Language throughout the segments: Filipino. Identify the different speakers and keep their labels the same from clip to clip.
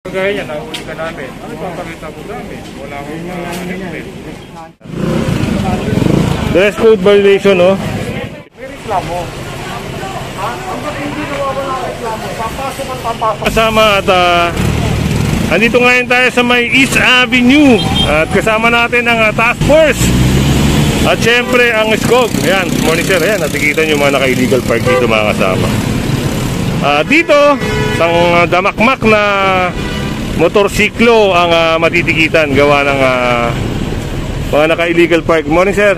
Speaker 1: Kagaya niya, nahuli ka namin. Ano papakita mo namin? Wala akong helmet.
Speaker 2: Dress code violation, no?
Speaker 1: May reklamo. Hanggang hindi nawawala reklamo, papasok ang papasok.
Speaker 2: Kasama at andito ngayon tayo sa may East Avenue. At kasama natin ang task force. At syempre ang SCOG. Ayan, morning sir. Ayan, nakikita nyo mga naka-illegal park dito mga kasama. Dito, isang damakmak na motorsiklo ang matitikitan gawa ng mga naka-illegal park. Morning sir.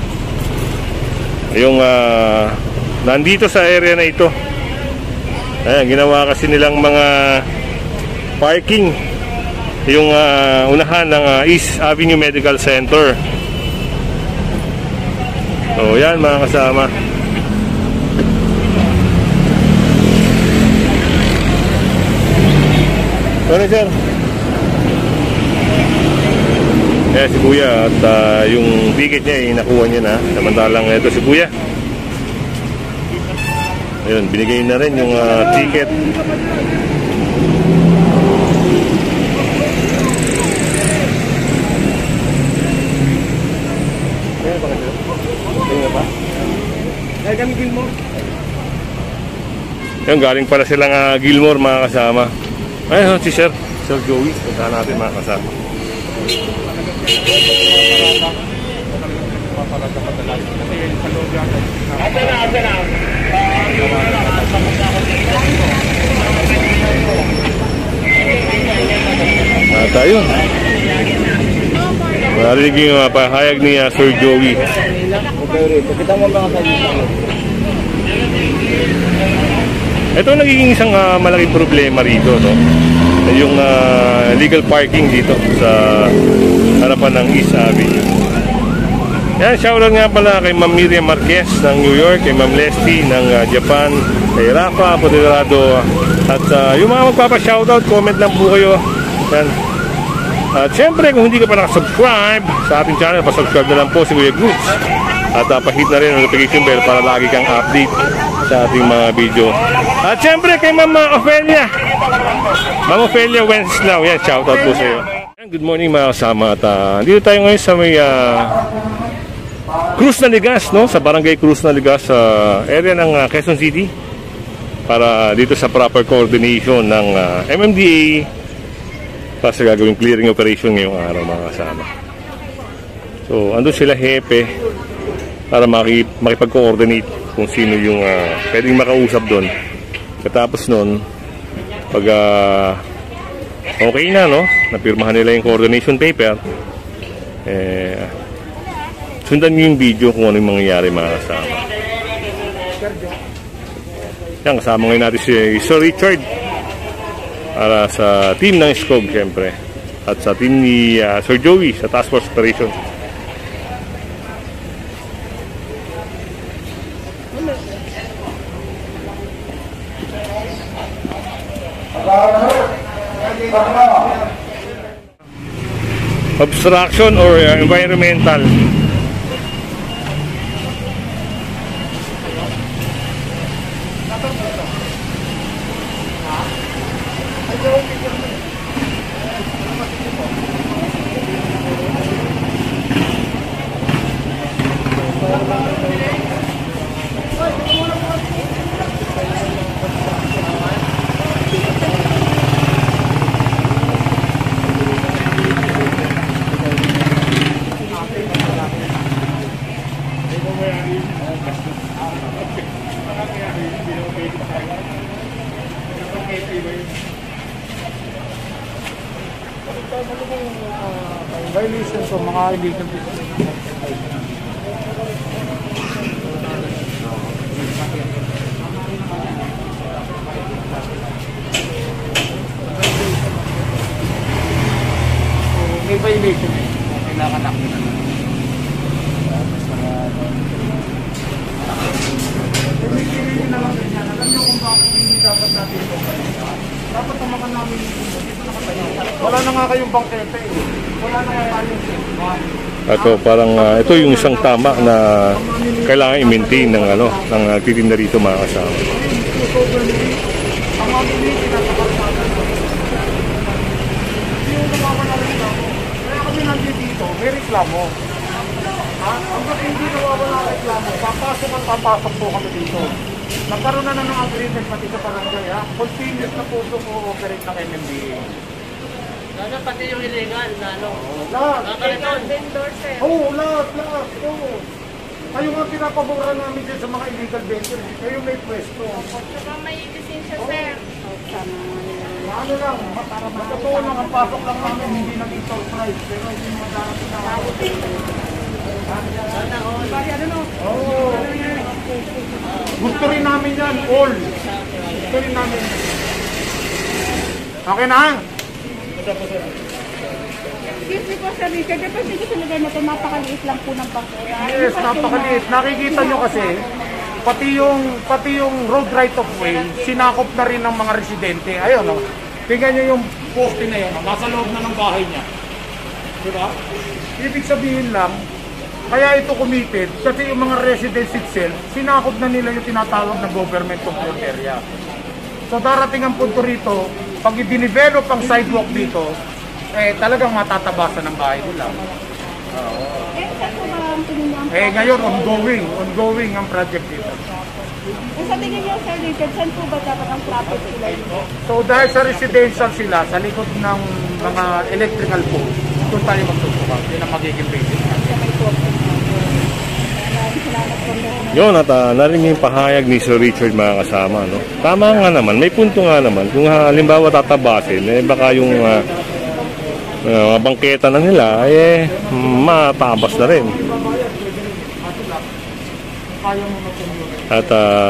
Speaker 2: Yung nandito sa area na ito. Ayan, ginawa kasi nilang mga parking yung unahan ng East Avenue Medical Center. So yan mga kasama. Sorry sir. Ayan si kuya at yung ticket niya nakuha niya na. Samantalang ito si kuya. Ayun, binigay na rin yung ticket.
Speaker 1: Ay, kami Gilmore.
Speaker 2: Yan, galing pala silang Gilmore mga kasama. Ayun, si Sir Joey. Puntahan natin mga kasama. At ayun, marinig yung pahayag ni Sir Joey.
Speaker 1: Kita mo mga kaibigan.
Speaker 2: Ito nagiging isang malaking problema rito, no? Yung illegal parking dito sa harapan ng East Avenue. Yan, shoutout nga pala kay Ma'am Miriam Marquez ng New York, kay Ma'am Leslie ng Japan, kay Rafa Poderado, at yung mga magpapa-shoutout, comment lang po kayo. Yan. At syempre, kung hindi ka pa nakasubscribe sa ating channel, pasubscribe na lang po si Kuya Goods. At pahit na rin ang notification bell para lagi kang update sa ating mga video. At syempre, kay Ma'am Ophelia. Ma'am Ophelia Wenceslao. Yan, shoutout po sa iyo. Good morning mga kasama. At dito tayo ngayon sa may Cruz na Ligas, no? Sa Barangay Cruz na Ligas sa area ng Quezon City. Para dito sa proper coordination ng MMDA para sa gagawing clearing operation ngayong araw mga kasama. So, andun sila hepe para makipag-coordinate kung sino yung pwedeng makausap doon. Katapos nun, pag okay na, no? Napirmahan nila yung coordination paper, sundan nyo yung video kung ano yung mangyayari mga kasama. Yan, kasama ngayon natin si Sir Richard para sa team ng SCOG syempre at sa team ni Sir Joey sa Task Force Operation. Obstruction or environmental.
Speaker 1: Violation sa mga illegal may violation eh. Kailangan natin na. Alam niyo kung bakit hindi dapat natin ito. Dapat tamakan namin dito nakatayo. Wala na nga kayong bangkete eh. Wala na nga tayong
Speaker 2: Ito parang ito yung isang tama na kailangan i-maintain ng ng nagtitinda rito mga kasama.
Speaker 1: reklamo. Ha? Hanggang hindi nawawala ang reklamo, papasok po kami dito. Nagkaroon na ng agreement pati sa barangay, ha? Continuous na po ito co-operate ng MMDA.
Speaker 3: Lalo pati yung illegal na ano.
Speaker 1: Lahat.
Speaker 3: Nakakaliton.
Speaker 1: Oo, lahat. Oo. Kayo nga pinapaboran namin din sa mga illegal vendors. Kayo may pwesto.
Speaker 4: Saka may lisensya, sir.
Speaker 1: Ano lang, totoo lang ang pasok lang namin, hindi naging surprise. Pero hindi mo darating na ako. Oo. Gusto rin namin yan, all. Gusto rin namin. Okay na?
Speaker 4: Excuse me po, Sir Richard. Dapat dito sa lugar na ito, napakaliit lang po ng bangkura.
Speaker 1: Yes, napakaliit. Nakikita nyo kasi, pati yung road right of way, sinakop na rin ng mga residente. Ayun, no? Tingnan nyo yung poste na yun, nasa loob na ng bahay niya. Diba? Ibig sabihin lang, kaya ito committed, kasi yung mga residents itself, sinakop na nila yung tinatawag na government control area. So darating ang punto rito, pag i-develop ang sidewalk dito, talagang matatabasan ng bahay nila.
Speaker 4: Saan po ba ang tingin niyo ang
Speaker 1: Ngayon, ongoing ang project dito.
Speaker 4: Sa tingin niyo, Sir Richard, saan po ba dapat ang traffic sila dito?
Speaker 1: So dahil sa residential sila, sa likod ng mga electrical poles, doon tayo magtutukan. Yun ang magiging basis.
Speaker 2: Yun, at narinig yung pahayag ni Sir Richard, mga kasama, no? Tama nga naman, may punto nga naman. Kung halimbawa tatabasin, baka yung bangketa na nila, matabas na rin. At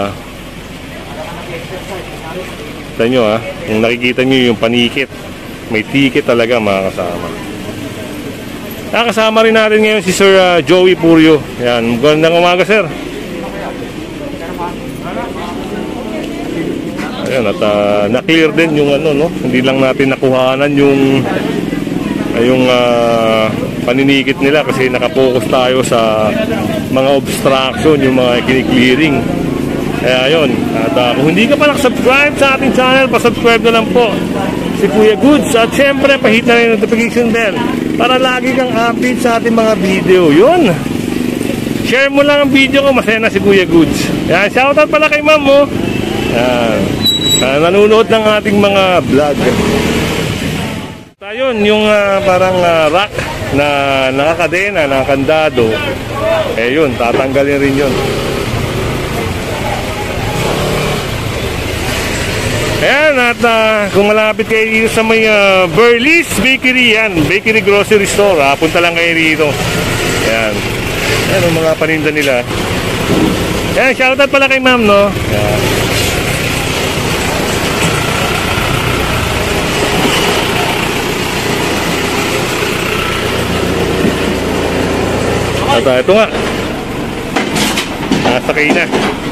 Speaker 2: sa inyo, kung nakikita nyo yung panikit, may ticket talaga, mga kasama. Nakasama rin natin ngayon si Sir Joey Purio. Yan, magandang umaga, sir. Ayan, at na-clear din yung ano, no? Hindi lang natin nakuhanan yung paninikit nila kasi nakapokus tayo sa mga obstruction, yung mga kini-clearing. Kaya yun, at kung hindi ka pa nakasubscribe sa ating channel, pasubscribe na lang po si Kuya Goods. At syempre, pahit na rin yung notification bell para lagi kang update sa ating mga video. Yun, share mo lang ang video ko, masaya na si Kuya Goods. Yan, shoutout pala kay ma'am mo. Yan, nanonood ng ating mga vlog. Ayun, yung parang rack na nakakadena, nakakandado, yun, tatanggalin rin yun. Ayan, at kung malapit kayo dito sa may Burley's Bakery, yan, Bakery Grocery Store, punta lang kayo dito. Ayan, ayan ang mga paninda nila. Ayan, shoutout pala kay ma'am, no? Ayan. At ito nga, nasakay na.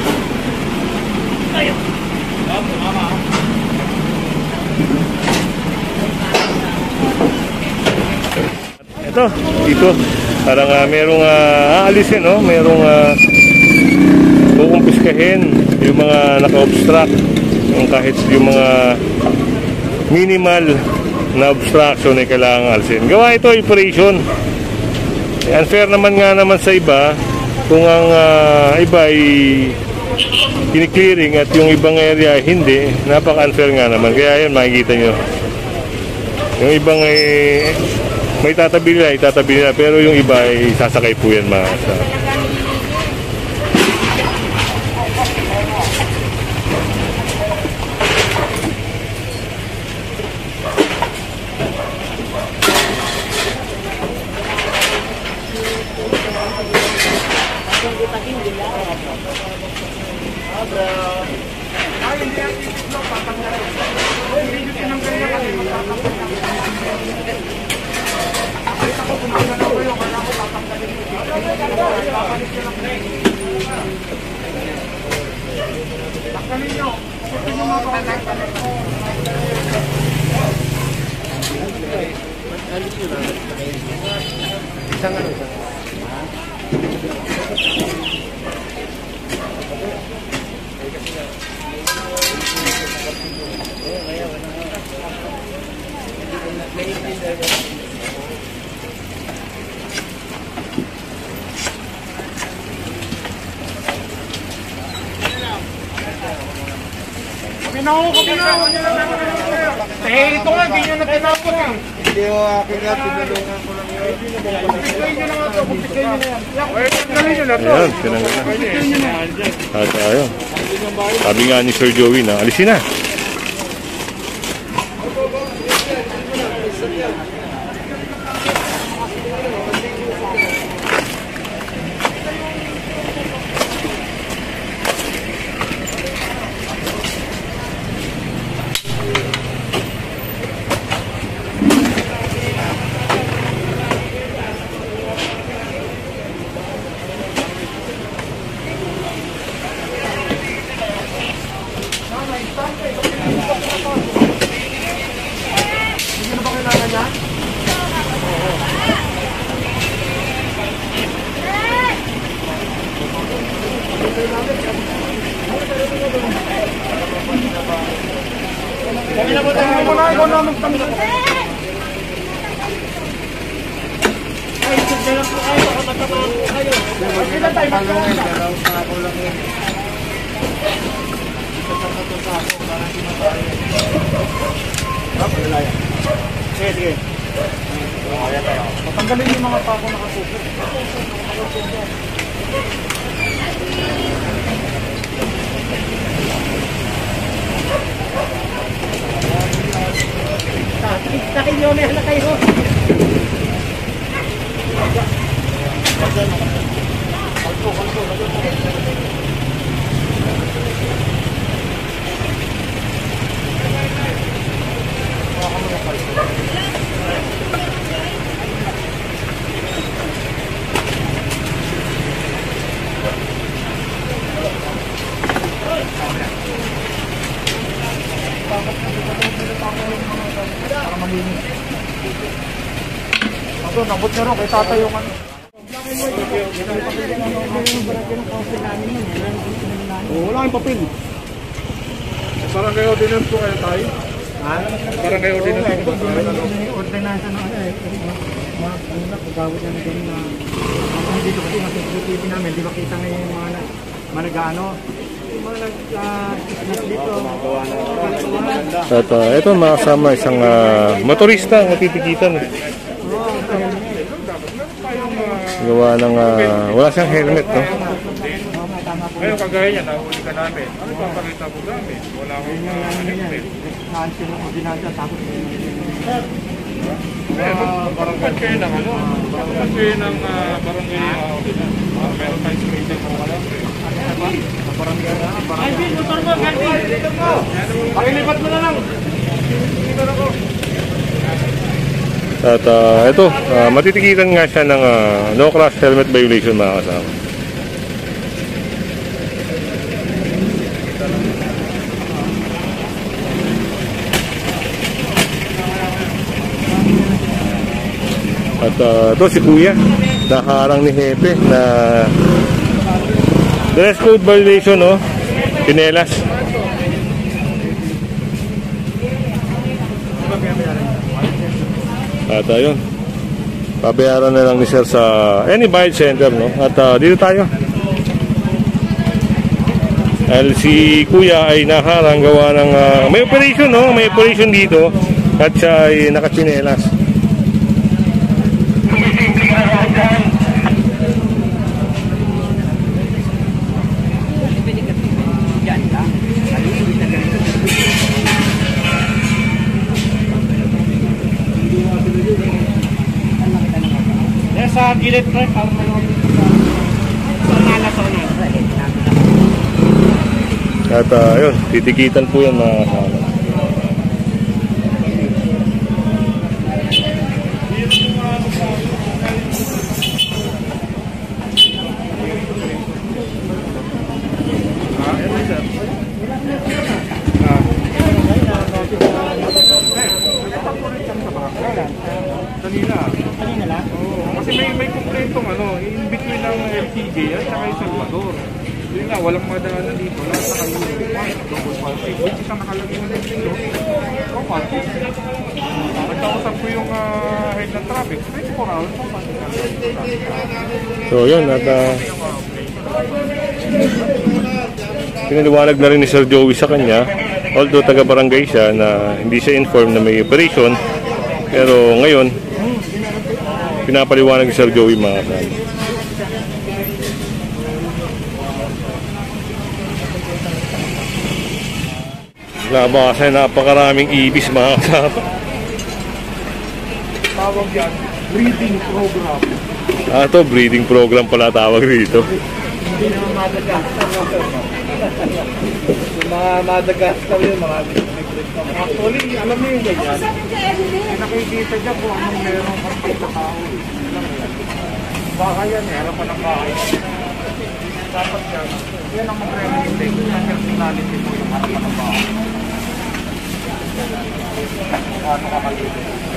Speaker 2: Ito, dito, parang merong aalisin, no? Merong kukumpiskahin yung mga naka-obstruct, yung kahit yung mga minimal na obstruction ay kailangan alisin. Gawa ito, operation. Unfair naman nga naman sa iba kung ang iba ay kini-clearing at yung ibang area hindi, napaka-unfair nga naman. Kaya yan, makikita nyo. Yung ibang may tatabi nila, pero yung iba ay sasakay po yan, mga kasama.
Speaker 1: ako kabila. Eh, ito nga, ganyan na tinapon eh.
Speaker 5: Hindi ko akin nga, tinulungan ko lang yun.
Speaker 1: Butikay nyo na nga ito, butikay nyo na yan. Galing nyo na ito.
Speaker 2: Ayan, tinanggal na. At ayun. Sabi nga ni Sir Joey na, alisin na.
Speaker 1: Tingnan mo na, ikaw na magtanggal. Ay, sugdalan po kayo, makatamaan po kayo. Sila tayo, magtanggal.
Speaker 5: Dalaw sa ako lang yun. Ito sa matuta ako, para hindi matayo.
Speaker 1: Sige, sige. Patanggalin yung mga pako nakasuko.
Speaker 3: Takin nyo, may anak kayo.
Speaker 1: Ito, nabot nyo rin, kay tatay yung ano. Wala kayong papel. Parang kayo ordinance po kayo tayo. Ha? Parang kayo ordinance po tayo.
Speaker 5: Ordinansa na ano eh. Mga pagkawit na ganun na dito kasi masisipin namin, di ba kita ngayon yung mga nag-ano, yung mga dito.
Speaker 2: At ito makasama isang motorista ang natitikitan. Gawa ng wala siyang helmet, no?
Speaker 1: Ngayon kagaya niya, nahuli ka namin. Ano papakita mo namin? Wala akong helmet.
Speaker 5: Naansyo ng ordinansa tapos
Speaker 1: Parang kayo ng ano? Parang kayo ng barangay ordinance. Meron tayo screening mo ka lang.
Speaker 3: Alvin, motor mo, Alvin.
Speaker 1: Pakilipat mo na lang. Dito na ko.
Speaker 2: At ito, matitikitan nga siya ng no crash helmet violation, mga kasama. At ito si Kuya, nakaharang ni Hepe na dress code violation, no? Pinelas. At ayun, pabayaran na lang ni Sir sa any bayad center, no? At dito tayo. Dahil si Kuya ay naharang gawa ng may operation, no? May operation dito at siya ay nakachinelas.
Speaker 1: Sa gilid ko, para malawag sa nalasona.
Speaker 2: At ayun, titikitan po yan, mga kasama.
Speaker 1: Kanina lang? Oo. Kasi may kumpletong ano, in between ng LTJ at saka yung Salvador. Yun nga, walang madaanan dito. Lahat nakalagay double parking. Which is ang nakalagay na dito. No parking. Nagkausap ko yung head ng traffic. 24 hours no parking.
Speaker 2: So yun, at pinaliwanag na rin ni Sir Joey sa kanya Although taga-barangay siya na hindi siya informed na may operation, pero ngayon, pinapaliwanag ni Sir Joey mga kasama. Laba kasi napakaraming ibis mga kasama.
Speaker 1: Tawag yan, breeding program.
Speaker 2: Ito, breeding program pala tawag rito.
Speaker 3: Hindi naman Madagascar. Yung mga Madagascar yun, mga
Speaker 1: Actually, alam niyo yung ganyan. Nakikita dyan kung anong meron kang pagkakao. Baka yan eh, harapan ng bahay. Dapat yan. Yan ang mag-represent yung personality mo yung harapan ng bahay. Ano ka maliit?